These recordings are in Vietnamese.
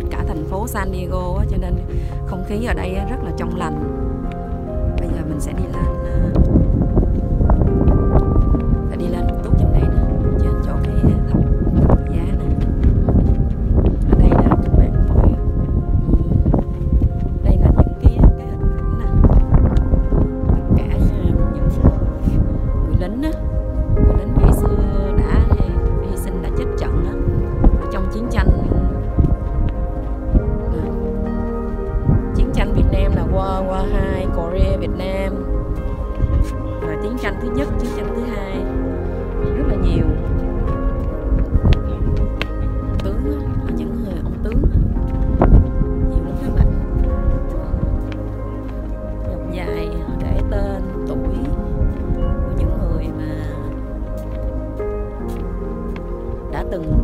cả thành phố San Diego á, cho nên không khí ở đây rất là trong lành. Bây giờ mình sẽ đi lên một chút trên đây nè, trên chỗ cái thập giá nè. Ở đây là các bạn đây là những cái hình ảnh nè, tất cả những người lính á, người lính ngày xưa đã hy sinh, đã chết trận á, ở trong chiến tranh Việt Nam là World War 2, Korea Việt Nam, rồi chiến tranh thứ nhất, chiến tranh thứ hai, rất là nhiều tướng đó, những người ông tướng đó. Nhiều lắm các bạn, dòng dài để tên tuổi của những người mà đã từng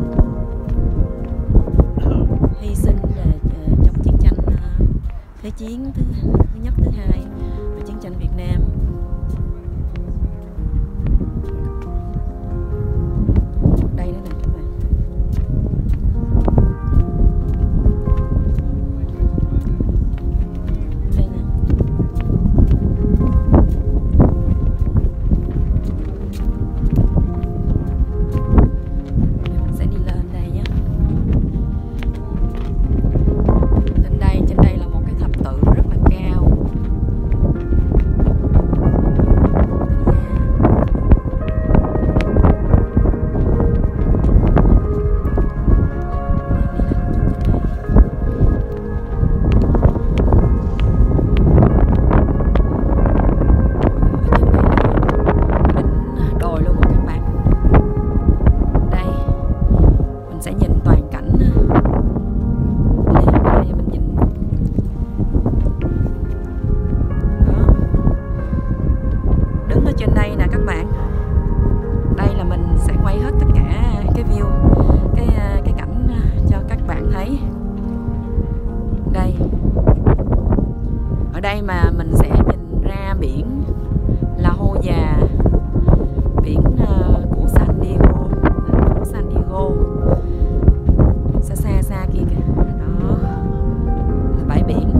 hy sinh trong chiến tranh Thế chiến thứ nhất, thứ hai và chiến tranh Việt Nam. Đây nữa nè các bạn. Đây nè. Mình sẽ đi lên đây nhé. Trên đây là một cái thập tự rất là cao. Đồi luôn các bạn. Đây mình sẽ nhìn toàn cảnh. Đây mình nhìn. Đó. Đứng ở trên đây nè các bạn. Đây là mình sẽ quay hết tất cả cái view, cái cảnh cho các bạn thấy. Đây. Ở đây mà mình sẽ nhìn ra biển là Hồ Già, biển của San Diego, thành phố San Diego. Xa xa kia kìa. Đó là bãi biển.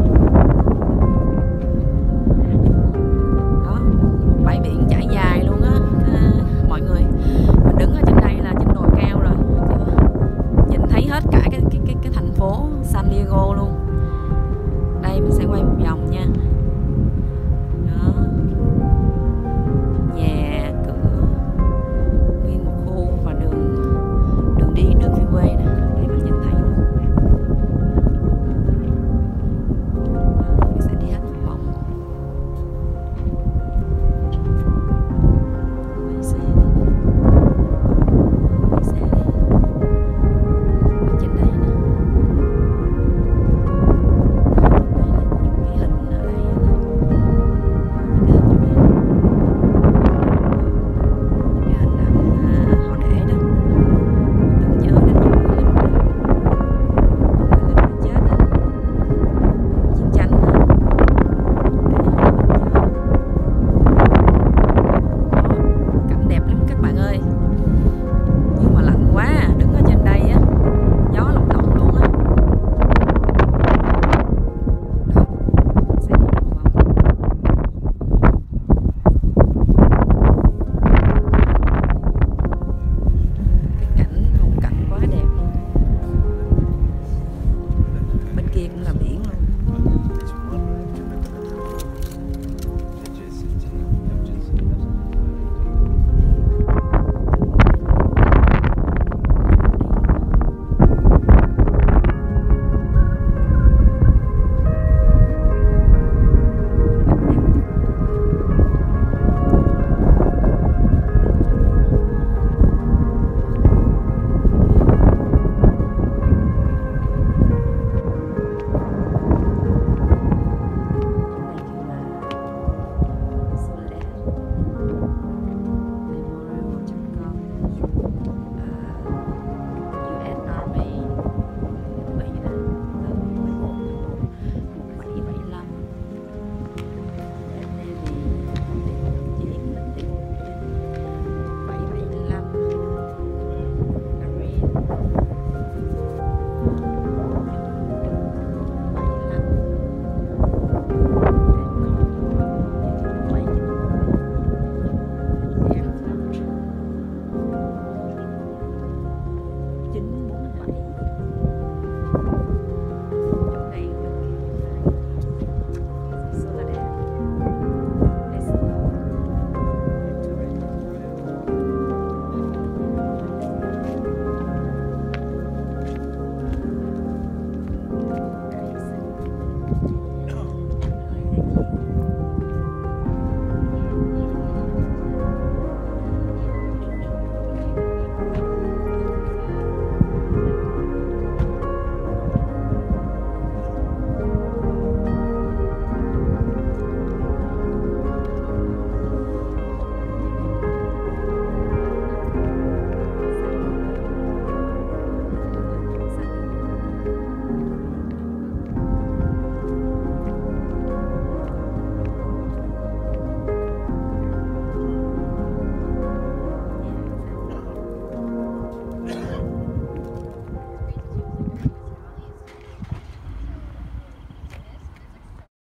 Đó, bãi biển trải dài luôn á mọi người. Mình đứng ở trên đây là trên đồi cao rồi, nhìn thấy hết cả cái thành phố San Diego luôn. Đây mình sẽ quay một vòng nha. Đó, nhà cửa, nguyên một khu và đường đi, đường freeway nè. Đây mình nhìn thấy luôn. Đó, mình sẽ đi hết một vòng. Quay xe đi. Quay xe đi. Ở trên đây nè. Đây là những cái hình ở đây nè. Những cái hình chỗ này. Những cái hình ảnh họ để đó. Tưởng nhớ đến những người lính đó. Người lính đã chết đó. Chiến tranh đó. Cảnh đẹp lắm các bạn ơi. Nhưng mà lạnh quá à. Đứng ở trên đây á, gió lồng động luôn á. Đó, sẽ đi một vòng. Cái phong cảnh quá đẹp luôn. Bên kia cũng là biển luôn.